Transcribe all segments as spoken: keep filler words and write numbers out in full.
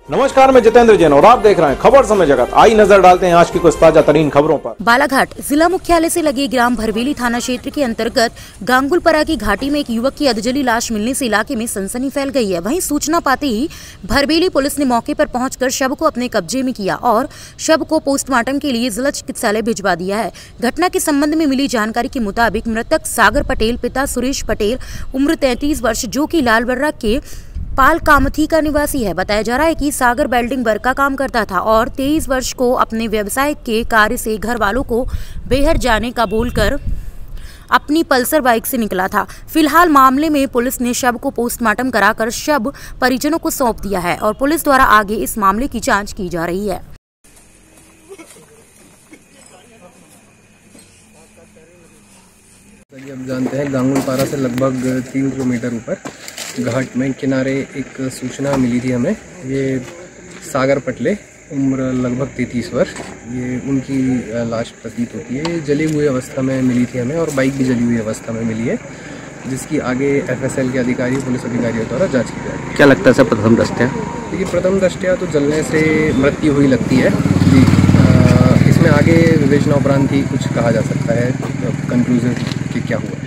नमस्कार, मैं जितेंद्र जैन और आप देख रहे हैं खबर समय जगत। आई नजर डालते हैं आज की कुछ ताजा तरीन खबरों पर। बालाघाट जिला मुख्यालय से लगे ग्राम भरवेली थाना क्षेत्र के अंतर्गत गांगुलपरा की घाटी में एक युवक की अधजली लाश मिलने से इलाके में सनसनी फैल गई है। वहीं सूचना पाते ही भरवेली पुलिस ने मौके पर पहुंचकर शव को अपने कब्जे में किया और शव को पोस्टमार्टम के लिए जिला चिकित्सालय भिजवा दिया है। घटना के संबंध में मिली जानकारी के मुताबिक मृतक सागर पटेल पिता सुरेश पटेल उम्र तैंतीस वर्ष जो की लालबर्रा के पाल कामथी का निवासी है। बताया जा रहा है कि सागर वेल्डिंग वर्क का काम करता था और तेईस वर्ष को अपने व्यवसाय के कार्य से घर वालों को बेहर जाने का बोलकर अपनी पल्सर बाइक से निकला था। फिलहाल मामले में पुलिस ने शव को पोस्टमार्टम कराकर शव परिजनों को सौंप दिया है और पुलिस द्वारा आगे इस मामले की जांच की जा रही है। अब जानते हैं गांगुलपारा से लगभग तीन किलोमीटर ऊपर घाट में किनारे एक सूचना मिली थी हमें। ये सागर पटले उम्र लगभग तैंतीस वर्ष, ये उनकी लाश प्रतीत होती है। जली हुई अवस्था में मिली थी हमें और बाइक भी जली हुई अवस्था में मिली है, जिसकी आगे एफएसएल के अधिकारी पुलिस अधिकारियों द्वारा जांच की जाएगी। क्या लगता है सर प्रथम दृष्टया? देखिए, प्रथम दृष्टया तो जलने से मृत्यु हुई लगती है जी। आ, इसमें आगे विवेचना उपरांत ही कुछ कहा जा सकता है कंक्लूजन कि क्या हुआ है।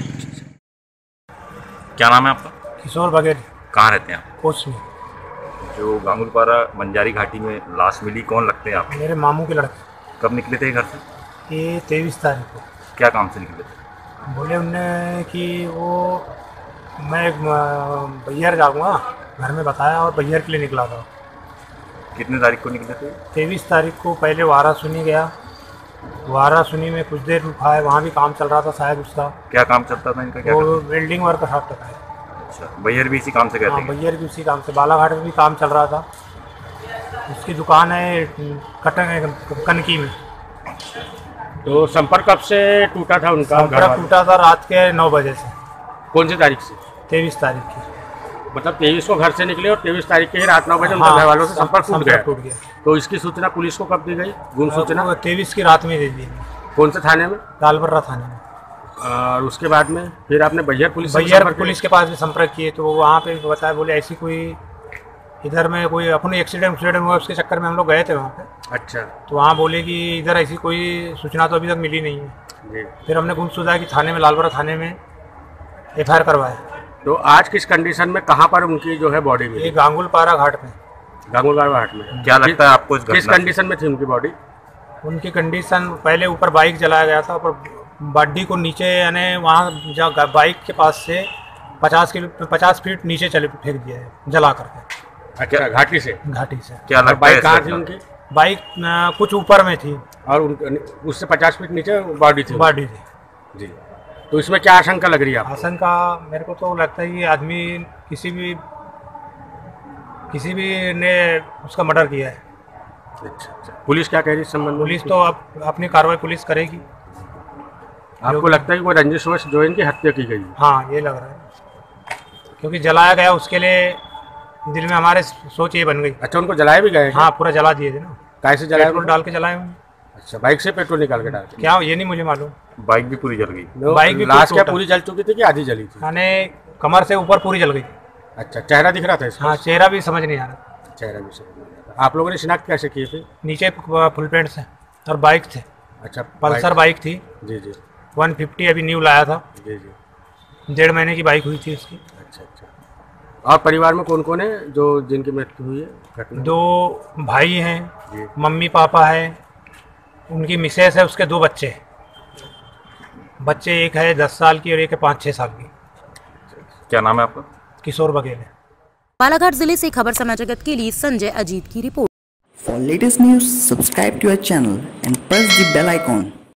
क्या नाम है आपका? किशोर बघेल। कहाँ रहते हैं आप? कोच में। जो गांगुलपारा बंजारी घाटी में लाश मिली, कौन लगते हैं आप? मेरे मामू के लड़के। कब निकले थे घर से? ये तेईस तारीख को। क्या काम से निकले थे? बोले उनने कि वो मैं एक बैयर जाऊँगा, घर में बताया और बैयर के लिए निकला था। कितने तारीख को निकले थे? तेईस तारीख को पहले वारा सुनी गया। वारा सुनी में कुछ देर रुका है, वहाँ भी काम चल रहा था शायद उसका। क्या काम चलता था इनका? क्या वो वेल्डिंग वर्क का था। अच्छा, बैयर भी इसी काम से गए थे? बैयर भी उसी काम से। बालाघाट में भी काम चल रहा था। उसकी दुकान है कटन कनकी में। तो संपर्क कब से टूटा था उनका? संपर्क टूटा था रात के नौ बजे से। कौन सी तारीख से? तेईस तारीख की। मतलब तेईस को घर से निकले और तेईस तारीख के ही रात नौ बजे उनके घर वालों से संपर्क टूट गया। टूट गया। तो इसकी सूचना पुलिस को कब दी गई? गुम सूचना तेईस की रात में दे दी। कौन से थाने में? लालबर्रा थाने में। और उसके बाद में फिर आपने बैयर पुलिस बैयर पुलिस के पास भी संपर्क किए तो वहाँ पे बताया, बोले ऐसी कोई इधर में कोई अपने एक्सीडेंट एक्सीडेंट हुआ, उसके चक्कर में हम लोग गए थे वहाँ पे। अच्छा। तो वहाँ बोले कि इधर ऐसी कोई सूचना तो अभी तक मिली नहीं है जी। फिर हमने गुमशुदा की थाने में, लालबर्रा थाने में एफ आई आर करवाया। तो आज किस कंडीशन में, कहाँ पर उनकी जो है बॉडी मिली? ये गांगुलपारा घाट में। गांगुलपारा घाट में। क्या लगता है आपको किस कंडीशन में थी उनकी बॉडी? उनकी कंडीशन पहले ऊपर बाइक जलाया गया था, ऊपर बॉडी को नीचे यानी वहाँ जहाँ बाइक के पास से पचास किलो पचास फीट नीचे चले फेंक दिया है जला करके। अच्छा, घाटी से? घाटी से। क्या लगता है बाइक कहाँ थी उनकी? बाइक कुछ ऊपर में थी और उससे पचास फीट नीचे बॉडी थी? बॉडी थी जी। तो इसमें क्या आशंका लग रही है? आशंका मेरे को तो लगता है कि आदमी किसी भी किसी भी ने उसका मर्डर किया है। अच्छा अच्छा। पुलिस क्या कह रही है इस संबंध में? पुलिस तो अब अपनी कार्रवाई पुलिस करेगी। आपको लगता है कि वो रंजिशवश जो इनकी हत्या की गई? हाँ, ये लग रहा है क्योंकि जलाया गया, उसके लिए दिल में हमारे सोच ये बन गई। अच्छा, उनको जलाए भी गए? हाँ, पूरा जला दिए थे ना। कैसे जलाए? पेट्रोल डाल के जलाए होंगे। अच्छा, बाइक से पेट्रोल निकाल के डाल के? क्या ये नहीं मुझे मालूम। बाइक भी पूरी जल गई? बाइक भी लाश क्या पूरी जल चुकी थी कि आधी जली थी? यानी कमर से ऊपर पूरी जल गई। अच्छा, चेहरा दिख रहा था इसका? हाँ, चेहरा भी समझ नहीं आ रहा। चेहरा भी समझ नहीं आ रहा। आप लोगों ने शिनाख्त कैसे किए थे? नीचे फुल पेंट से और बाइक थे। अच्छा, पल्सर बाइक थी जी जी। वन फिफ्टी अभी न्यू लाया था जी जी। डेढ़ महीने की बाइक हुई थी उसकी। अच्छा अच्छा। और परिवार में कौन कौन है जो जिनकी मृत्यु हुई है घटना? दो भाई हैं, मम्मी पापा है, उनकी मिसेस है, उसके दो बच्चे बच्चे एक है दस साल की और एक है पाँच छः साल की। क्या नाम है आपका? किशोर बघेल है। बालाघाट जिले से खबर समय जगत के लिए संजय अजीत की report. For latest news, subscribe to our channel and press the bell icon.